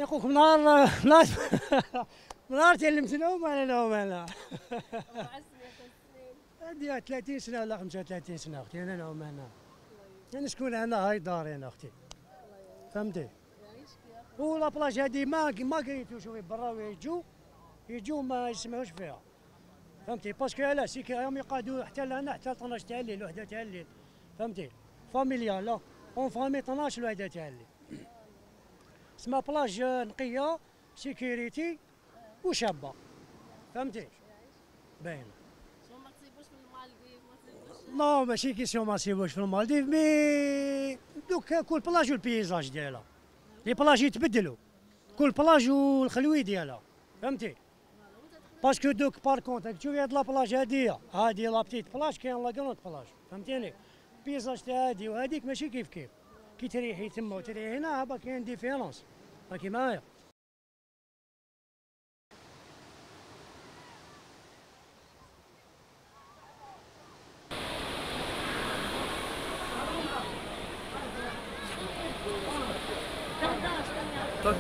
يا خوك نهار نهار تعلمت نوم انا نوم انا. عندي 30 سنه ولا 35 سنه اختي، انا نوم انا. انا شكون انا؟ هاي داري انا اختي، فهمتي؟ ولا بلاج هذه ما قريتوش برا يجوا ما يسمعوش فيها، فهمتي؟ باسكو علاش سيكي راهم يقعدوا حتى لهنا حتى 12 تاع الليل وحده تاع الليل، فهمتي؟ فاميليا لا اون فامي 12 وحده تاع الليل. سما بلاج نقيه سيكيريتي وشابه، فهمتي؟ باينه. ما تصيبوش في المالديف ما تصيبوش. نو ماشي كيسيون ما نسيبوش في المالديف، مي دوك كل بلاج والبيزاج ديالها، لي بلاج يتبدلوا كل بلاج والخلوي ديالها، فهمتي؟ باسكو دوك بار كونت تشوفي هاد لابلاج هادي لا بتيت بلاج كاين لا كروند بلاج، فهمتيني؟ بيزاج تاع هادي وهاديك ماشي كيف كي تريحي تما وتريحي هنا، هابا كاين ديفيرونس، راكي معايا؟